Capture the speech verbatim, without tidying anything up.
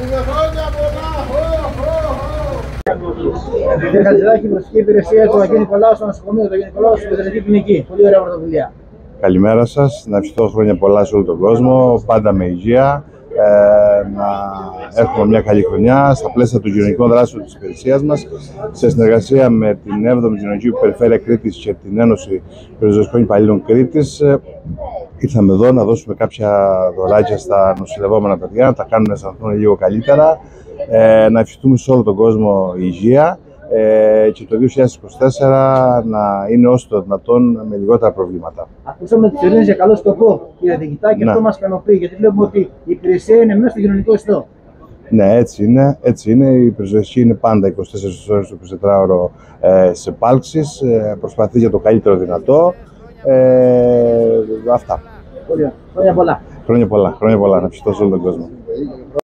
Κύριε Χατζηδάκη, η προσωπική υπηρεσία του Αγίου Νικολάου στο νοσοκομείο του Αγίου Νικολάου στην Πετρική Κλινική. Πολύ ωραία πρωτοβουλία. Καλημέρα σας, να ευχηθώ χρόνια πολλά σε όλο τον κόσμο, πάντα με υγεία, ε, να έχουμε μια καλή χρονιά στα πλαίσια των κοινωνικών δράσεων της υπηρεσίας μας, σε συνεργασία με την έβδομη Κοινωνική Περιφέρεια Κρήτης και την Ένωση Περιζωσικών Υπαλλήλων Κρήτης. Ήρθαμε εδώ να δώσουμε κάποια δωράκια στα νοσηλευόμενα παιδιά, να τα κάνουμε να αισθανθούν λίγο καλύτερα, ε, να ευχηθούμε σε όλο τον κόσμο υγεία ε, και το δύο χιλιάδες είκοσι τέσσερα να είναι όσο το δυνατόν με λιγότερα προβλήματα. Ακούσαμε τις ειρήνες για καλό σκοπό, κύριε Διοικητά, και ναι. Αυτό μας ικανοποιεί, γιατί βλέπουμε ότι η υπηρεσία είναι μέσα στο κοινωνικό ιστό. Ναι, έτσι είναι. Έτσι είναι. Η περιζωσική είναι πάντα είκοσι τέσσερις ώρες το εικοσιτετράωρο ε, σε επάλξεις, ε, προσπαθεί για το καλύτερο δυνατό. Ε, αυτά. Χρόνια πολλά. Χρόνια πολλά. Χρόνια πολλά. Να ευχηθώ σε όλο τον κόσμο.